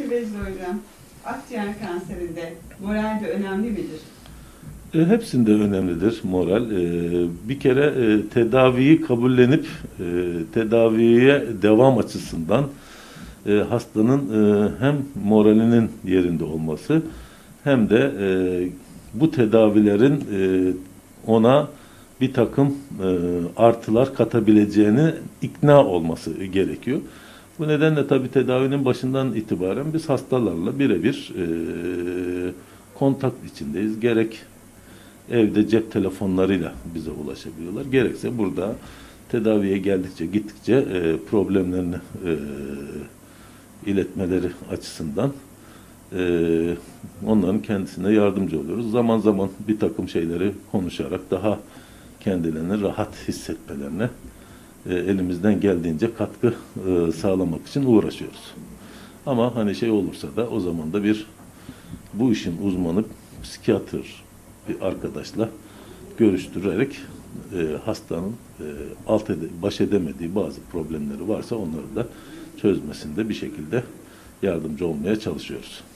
Peki Vecdi Hocam, akciğer kanserinde moral de önemli midir? Hepsinde önemlidir moral. Bir kere tedaviyi kabullenip tedaviye devam açısından hastanın hem moralinin yerinde olması hem de bu tedavilerin ona bir takım artılar katabileceğini ikna olması gerekiyor. Bu nedenle tabii tedavinin başından itibaren biz hastalarla birebir kontak içindeyiz. Gerek evde cep telefonlarıyla bize ulaşabiliyorlar. Gerekse burada tedaviye geldikçe gittikçe problemlerini iletmeleri açısından onların kendisine yardımcı oluyoruz. Zaman zaman bir takım şeyleri konuşarak daha kendilerini rahat hissetmelerine elimizden geldiğince katkı sağlamak için uğraşıyoruz. Ama hani şey olursa da o zaman da bu işin uzmanı psikiyatr bir arkadaşla görüştürerek hastanın baş edemediği bazı problemleri varsa onları da çözmesinde bir şekilde yardımcı olmaya çalışıyoruz.